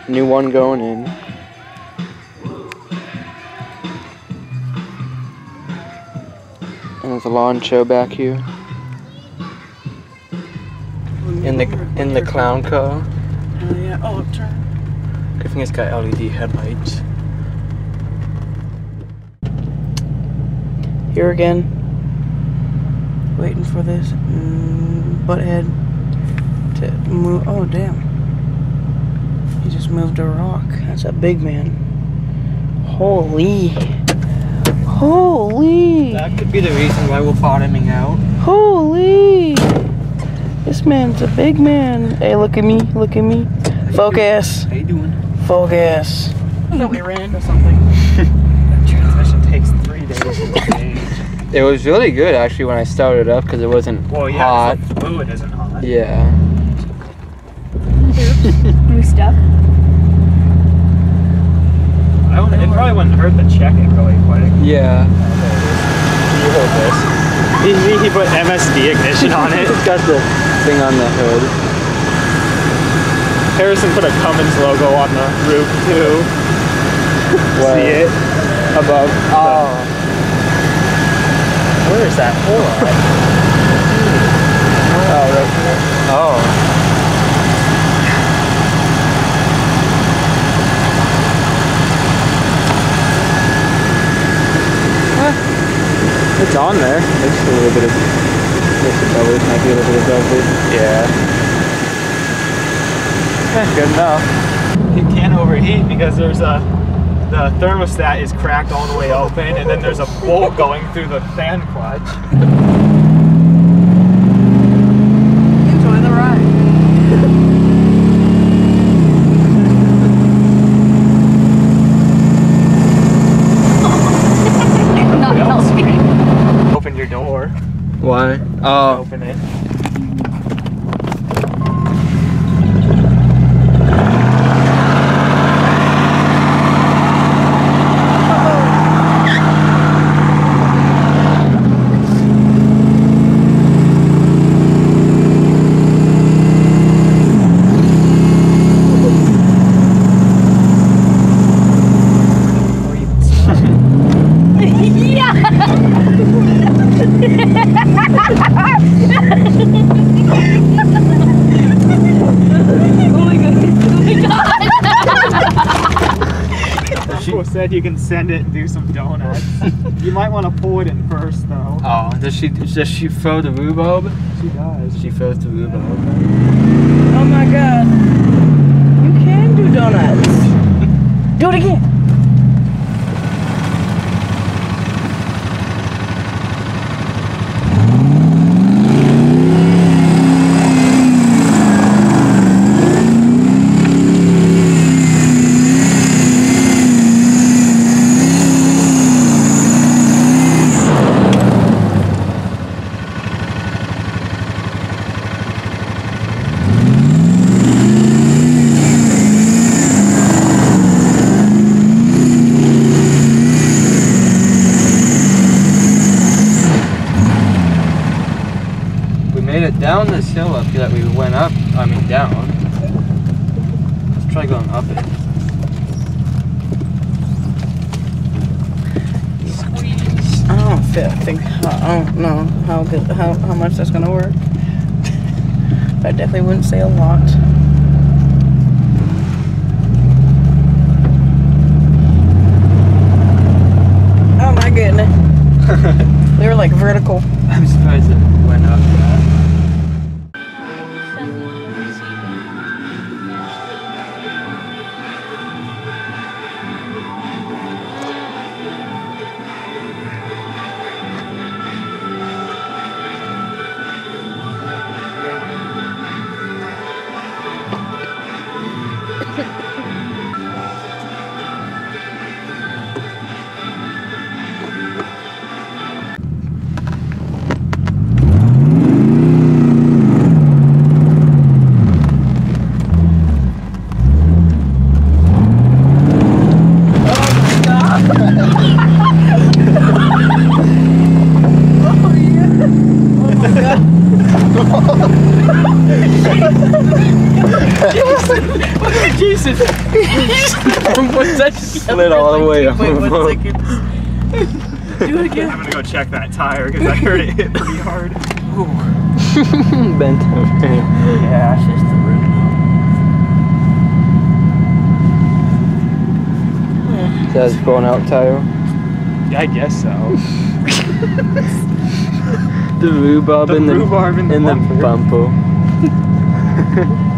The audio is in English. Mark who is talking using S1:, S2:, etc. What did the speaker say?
S1: New one going in. And there's a lawn show back here. In the clown car.
S2: Oh yeah, oh turn.
S1: Good thing it's got LED headlights.
S2: Here again. Waiting for this butthead to move. Oh damn. He just moved a rock. That's a big man. Holy. Holy.
S1: That could be the reason why we're bottoming out.
S2: Holy. This man's a big man. Hey, look at me. Look at me. Focus.
S1: How you doing?
S2: Focus. I thought we ran or something.
S3: That transmission takes 3 days to change.
S1: It was really good actually when I started up because it wasn't hot.
S3: The fluid isn't hot.
S1: Yeah.
S4: New stuff.
S3: It probably wouldn't hurt to check it really quick.
S1: Yeah.
S3: You hold this. He put MSD ignition on it.
S1: It's got the thing on the hood.
S3: Harrison put a Cummins logo on the roof too. See it? Above.
S1: Oh.
S3: Where is that hole at?
S1: Oh, right here. Oh.
S3: It's on there.
S1: It's a little bit of bubbles, might be a little bit of bubbles.
S3: Yeah. Good enough. It can't overheat because there's the thermostat is cracked all the way open, and then there's a bolt going through the fan clutch.
S2: Enjoy the ride.
S3: Open your door.
S1: Why? Oh.
S3: Open it. Said you can send it and do some donuts. You might want to pull it in first though.
S1: Oh, does she throw the rhubarb?
S3: She does.
S1: She throws the rhubarb.
S2: Oh my god. You can do donuts. Do it again.
S1: Down this hill up here that we went up, I mean down. Let's try going up it. Squeeze.
S2: I don't think I don't know how much that's gonna work. But I definitely wouldn't say a lot. Oh my goodness. They were like vertical.
S1: I'm surprised it went up that.
S3: Jesus!
S1: Slid all the way up.
S2: Wait 1 second. Do it again.
S3: I'm gonna go check that tire because I heard it hit pretty hard.
S1: Bent over.
S2: Yeah, it's just the rim.
S1: That's going out tire.
S3: Yeah, I guess so.
S1: The rhubarb
S3: The
S1: in
S3: rhubarb in the
S1: bumper.